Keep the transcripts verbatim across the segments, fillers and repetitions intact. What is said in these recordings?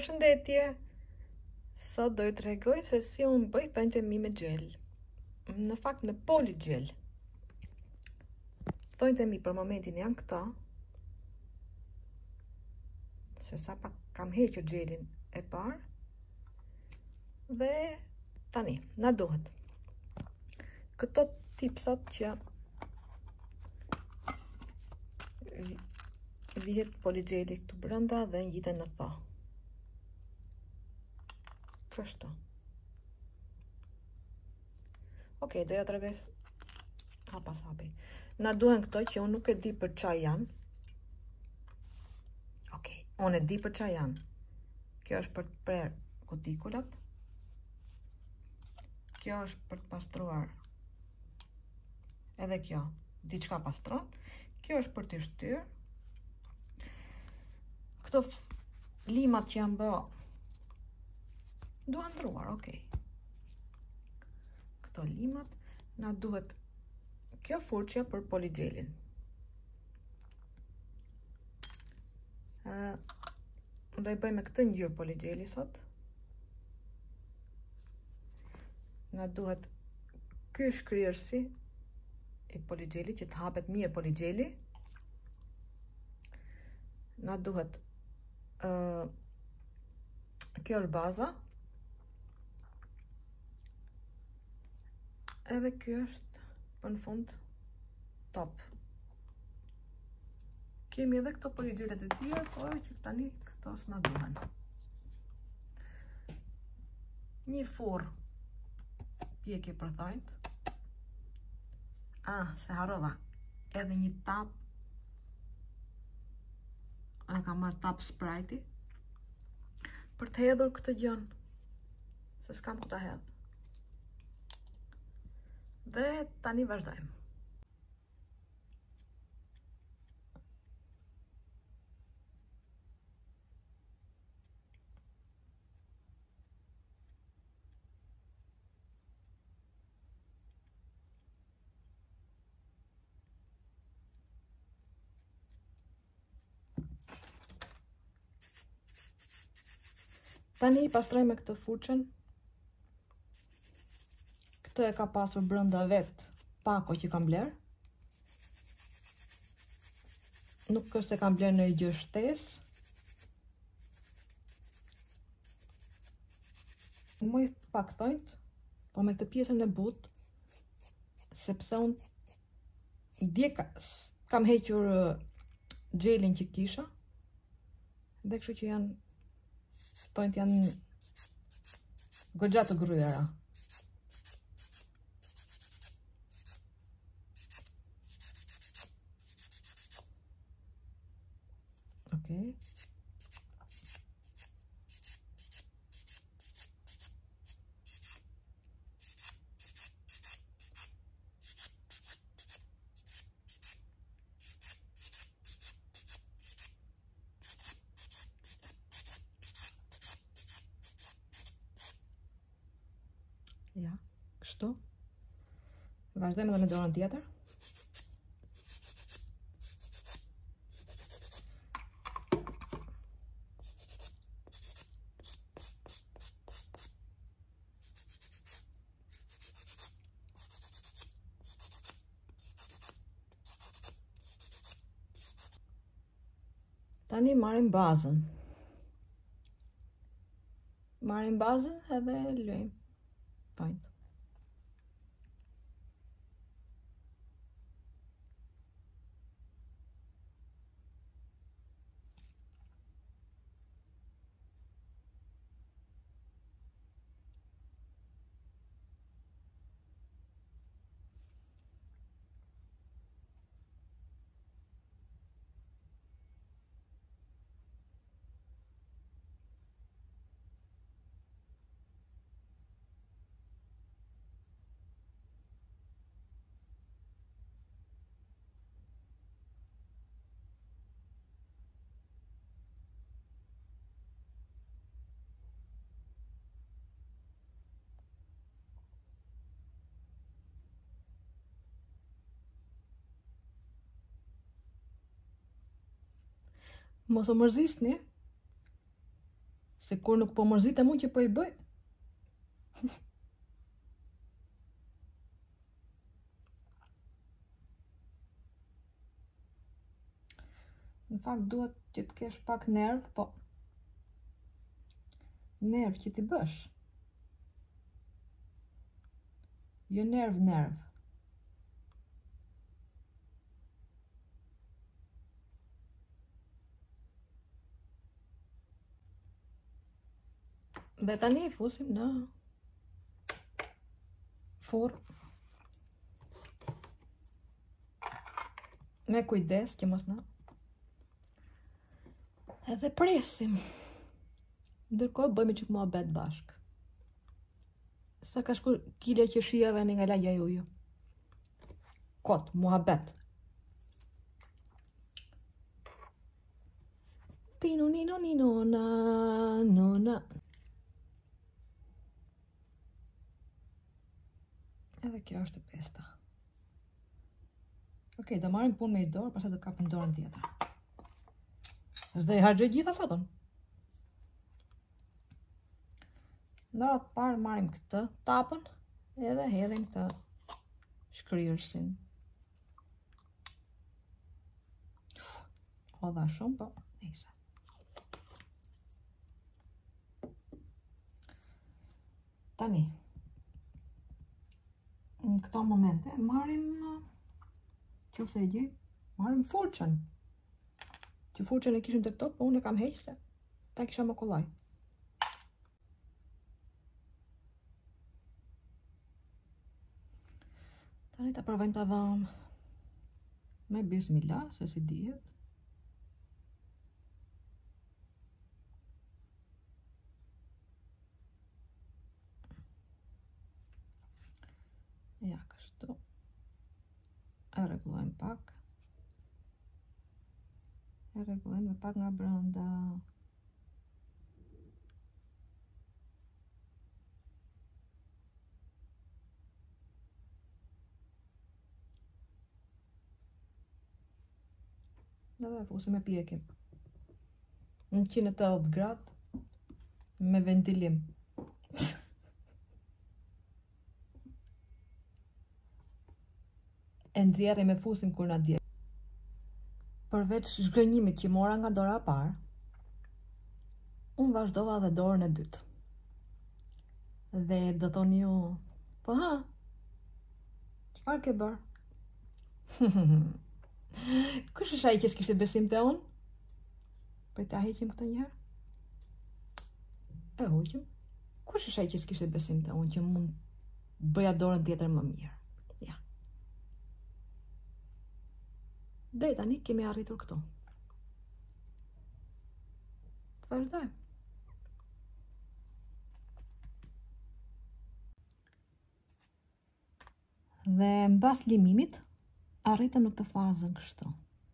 Përshëndetje! Sot do ju të regoj se si unë bëj thonjtë e mi me gjel. Në fakt me poligjel. Thonjtë e mi për momentin janë këta. Se sa pak kam hequr gjelin e parë. Dhe tani, na duhet këto tipsat që vihet poligjeli këtu brenda dhe ngjiten në tha. Kështu. Okej, do ja tregoj hapas hapi. Na duhen këto që unë nuk e di për çfarë janë. Okej, unë e di për çfarë janë. Kjo është për të prerë kutikulat. Kjo është për të pastruar. Edhe kjo, diçka pastron. Kjo është për të shtyrë. Këto limat që janë bë duan ndruar, okej. Këto limat na duhet kjo furçja për poligjelin. Uh, do i bëj me këtë ngjyrë poligjeli sot. Na duhet ky shkrirësi i poligjelit që të hapet mirë poligjeli. Na duhet uh, kjo është baza. Edhe kjo është për në fund top. Kemi edhe këto poligjelet e tjera, por që tani këto s'na duhen. Një furr pjekje për thonjtë. Ah, se harrova. Edhe një tap. E kam marrë tap Sprite për të hedhur këtë gjën. Se s'kam ku ta hedh. Dhe tani vazhdojmë. Tani i pastroj me këtë furçën. Këtë e ka pasur brenda vet pako që kam bler. Nuk është se kam bler në gjë shtesë. Muj pak thonjtë, po me këtë pjesën e butë, sepse unë dje ka, kam hequr gjelin që kisha, dhe kështu që janë thonjtë janë goxha të gryera. Okej. Ja, kështu. Vazhdojmë edhe me dorën tjetër. Tani marrim bazën. Marrim bazën edhe luajmë thonjtë. Mos u mërzisni Se kur nuk po mërzitem unë që po i bëj. Në fakt duhet që të kesh pak nerv, po nerv që t'i bësh. Jo nerv, nerv. Dhe tani i fusim në furrë. Me kujdes që mos na. Edhe presim. Ndërkohë bëjmë që muhabet bashk. Sa ka shku kile që shijave në nga lagja juju. Kot, muhabet. Tino, nino, nino, na, no, na. Edhe kjo është e pesta. Okej, do marrim punë me i dorë, pastaj do kapim dorën tjetër. S'do i harxoj gjitha sotën. Në ratë parë marrim këtë tapën edhe hedhim këtë shkrirësin. Hodha shumë, po nejse. Tani, në këto momente marrim, qofse e gjej, marrim furçën. Që furçën e kishim të këto, po unë e kam heqë se ta kisha më kollaj. Tani ta provojmë ta vëm me bismillah, se si dihet. Ja, kështu. E rregullojmë pak. E rregullojmë dhe pak nga brenda. Edhe fusim e pjekim. Në njëqind e tetëdhjetë gradë me ventilim. E nxjerrim e fusim kur na djeg. Përveç zhgënjimit që mora nga dora e parë, unë vazhdova dhe dorën e dytë. Dhe do thoni ju, po ha, çfarë ke bërë? Kush është ai që s'kishte besim te unë? Për ta heqim këtë njëherë? E hoqim. Kush është ai që s'kishte besim te unë që mund bëja dorën tjetër më mirë? Ja. Deri tani kemi arritur këtu. Të vazhdojmë. Dhe mbas limimit, arritëm në këtë fazën kështu.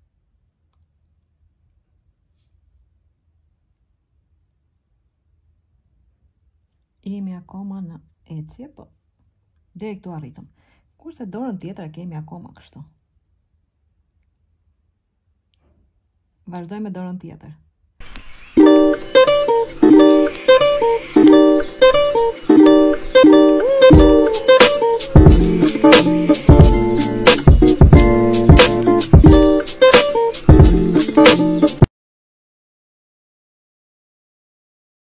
Jemi akoma në ecje, po deri këtu arritëm. Kurse dorën tjetër e kemi akoma kështu. Vazhdojmë me dorën tjetër.